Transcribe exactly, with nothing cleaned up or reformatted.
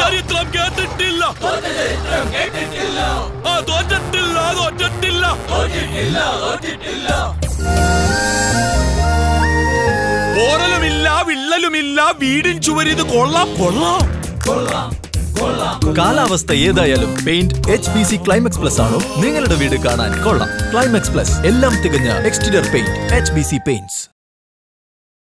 ചരിത്രം കേട്ടിട്ടില്ല. ആ തോറ്റിട്ടില്ല തോറ്റിട്ടില്ല പോറലുമില്ല വിള്ളലുമില്ല വീടിൻ ചുവരിത് കൊള്ളാം കൊള്ളാം. കാലാവസ്ഥ ഏതായാലും paint H B C climax plus ആണോ നിങ്ങളുടെ വീട് കാണാൻ കൊള്ളാം. ക്ലൈമാക്സ് പ്ലസ് എല്ലാം തികഞ്ഞ exterior paint H B C paints.